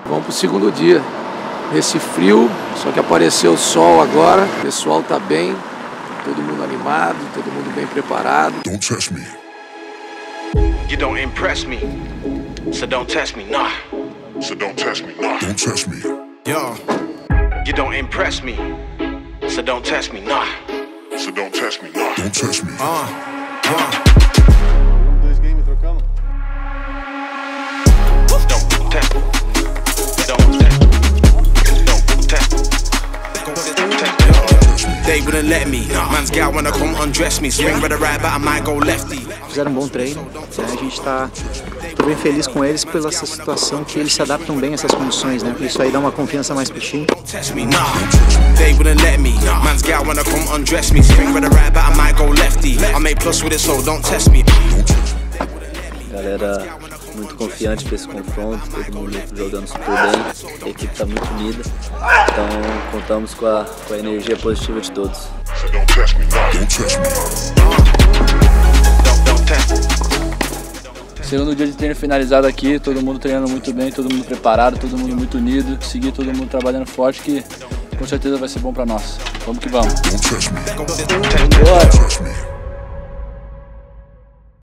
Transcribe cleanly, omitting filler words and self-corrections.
Vamos pro segundo dia. Nesse frio, só que apareceu o sol agora. O pessoal tá bem, todo mundo animado, todo mundo bem preparado. Don't test me. You don't impress me, so don't test me, nah. So don't test me. Nah. Don't test me. Yo. You don't impress me, so don't test me, nah. So don't test me. Nah. Don't test me. Dois games trocamos. Don't test me. Don't test me. Don't test me. They wouldn't let me. Man's gal wanna come undress me. Swing with the right, but I might go lefty. Fizeram um bom treino, né? A gente tá bem feliz com eles pela essa situação, que eles se adaptam bem a essas condições, né? Isso aí dá uma confiança mais pro time. They wouldn't let me. Man's gal wanna come undress me. Swing with the right, but I might go lefty. I make plus with it, so don't test me. Galera muito confiante para esse confronto, todo mundo jogando super bem, a equipe está muito unida, então contamos com a energia positiva de todos. Segundo dia de treino finalizado aqui, todo mundo treinando muito bem, todo mundo preparado, todo mundo muito unido, seguir todo mundo trabalhando forte, que com certeza vai ser bom para nós. Vamos que vamos. Bora!